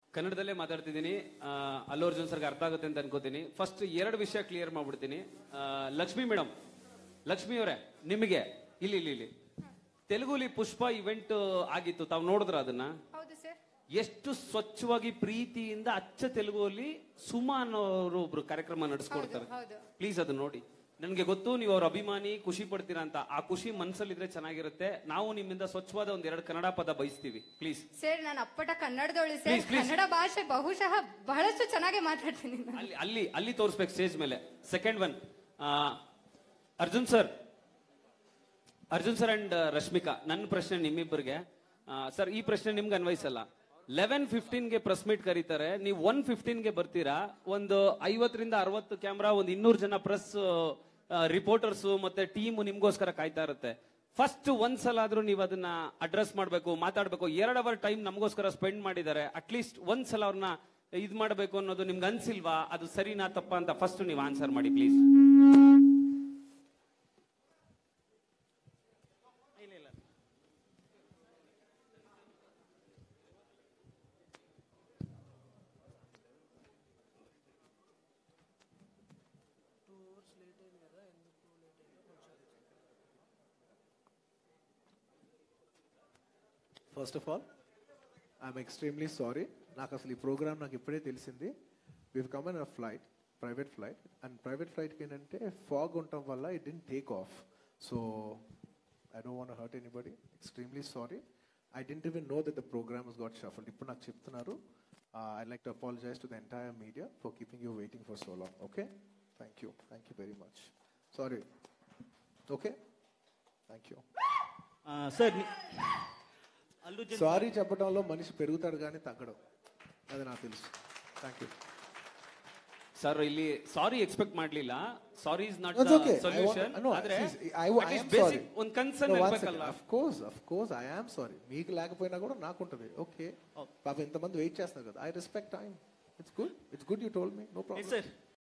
ಕನ್ನಡದಲ್ಲೇ ಮಾತಾಡ್ತಿದ್ದೀನಿ. ಅಲ್ಲು ಅರ್ಜುನ್ ಸರ್ಗೆ ಅರ್ಥ ಆಗುತ್ತೆ ಅಂತ ಅನ್ಕೋತೀನಿ. ಫಸ್ಟ್ 2 ವಿಷಯ ಕ್ಲಿಯರ್ ಮಾಡ್ಬಿಡ್ತೀನಿ. ಲಕ್ಷ್ಮಿ ಮೇಡಮ್, ಲಕ್ಷ್ಮಿ ಅವರೇ, ನಿಮಗೆ ಇಲ್ಲಿ ತೆಲುಗುಲಿ ಪುಷ್ಪ ಇವೆಂಟ್ ಆಗಿತ್ತು, ತಾವು ನೋಡಿದ್ರ ಅದನ್ನ? ಹೌದು ಸರ್. ಎಷ್ಟು ಸ್ವಚ್ಛವಾಗಿ ಪ್ರೀತಿಯಿಂದ ಅಚ್ಚ ತೆಲುಗುಲಿ ಸುಮಾ ಅನ್ನೋರು ಒಬ್ರು ಕಾರ್ಯಕ್ರಮ ನಡೆಸ್ಕೊಡ್ತಾರೆ. ಪ್ಲೀಸ್ ಅದನ್ನ ನೋಡಿ. ನನ್ಗೆ ಗೊತ್ತು ನೀವು ಅವ್ರ ಅಭಿಮಾನಿ, ಖುಷಿ ಪಡ್ತೀರಾ ಅಂತ. ಆ ಖುಷಿ ಮನ್ಸಲ್ಲಿದ್ರೆ ಚೆನ್ನಾಗಿರುತ್ತೆ. ನಾವು ನಿಮ್ಮಿಂದ ಸ್ವಚ್ಛವಾದ 1-2 ಕನ್ನಡ ಪದ ಬಯಸ್ತೀವಿ, ಪ್ಲೀಸ್. ಸರ್, ನಾನು ಅಪ್ಪಟ ಕನ್ನಡದವಳು ಸರ್. ಕನ್ನಡ ಭಾಷೆ ಬಹುಶಃ ಬಹಳಷ್ಟು ಚೆನ್ನಾಗಿ ಮಾತಾಡ್ತೀನಿ. ಅಲ್ಲಿ ತೋರಿಸ್ಬೇಕು ಸ್ಟೇಜ್ ಮೇಲೆ. Second one, Arjun sir and Rashmika, ನನ್ನ ಪ್ರಶ್ನೆ ನಿಮ್ಮಿಬ್ಬರಿಗೆ. ಸರ್, ಈ ಪ್ರಶ್ನೆ ನಿಮ್ಗೆ ಅನ್ವಯಿಸಲ್ಲ. 11:15ಗೆ ಪ್ರೆಸ್ ಮೀಟ್ ಕರೀತಾರೆ, ನೀವು 1:15ಗೆ ಬರ್ತೀರಾ. ಒಂದು 50ರಿಂದ 60 ಕ್ಯಾಮ್ರಾ, ಒಂದು 200 ಜನ ಪ್ರೆಸ್ ರಿಪೋರ್ಟರ್ಸ್ ಮತ್ತೆ ಟೀಮ್ ನಿಮ್ಗೋಸ್ಕರ ಕಾಯ್ತಾ ಇರುತ್ತೆ. ಫಸ್ಟ್ ಒಂದ್ಸಲ ಆದ್ರೂ ನೀವು ಅದನ್ನ ಅಡ್ರೆಸ್ ಮಾಡ್ಬೇಕು, ಮಾತಾಡ್ಬೇಕು. 2 ಅವರ್ ಟೈಮ್ ನಮಗೋಸ್ಕರ ಸ್ಪೆಂಡ್ ಮಾಡಿದ್ದಾರೆ. ಅಟ್ಲೀಸ್ಟ್ ಒಂದ್ಸಲ ಅವ್ರನ್ನ ಇದ್ ಮಾಡ್ಬೇಕು ಅನ್ನೋದು ನಿಮ್ಗೆ ಅನ್ಸಿಲ್ವಾ? ಅದು ಸರಿನಾ ತಪ್ಪ ಅಂತ ಫಸ್ಟ್ ನೀವು ಆನ್ಸರ್ ಮಾಡಿ please. First of all, I'm extremely sorry. నాకు అసలు ఈ ప్రోగ్రామ్ నాకు ఇప్పుడే తెలిసింది. We've come in a flight, private flight, and private flight కి ఏంటంటే fog ఉండటం వల్ల it didn't take off. So I don't want to hurt anybody. Extremely sorry. I didn't even know that the program has got shuffled. ఇప్పుడు నాకు చెప్తున్నారు. I'd like to apologize to the entire media for keeping you waiting for so long. Okay? Thank you. Thank you very much. Sorry. Okay? Thank you. Sir, sorry చెప్పడంలో మనిషి పెరుగుతాడు కానీ తగ్గడు, అది నాకు తెలుసు. Thank you sir. ಇಲ್ಲಿ sorry expect ಮಾಡ್ಲಿಲ್ಲ. Sorry is not solution. ಆದ್ರೆ ಒಂದು ಕನ್ಸರ್ನ್ ಇರಬೇಕಲ್ಲ. Of course I am sorry. మీకు లేకపోయినా కూడా నాకు ఉంటది. ఓకే, పాప ఇంతమంది వెయిట్ చేస్తున్నారు కదా. I respect time. It's good you told me. No problem.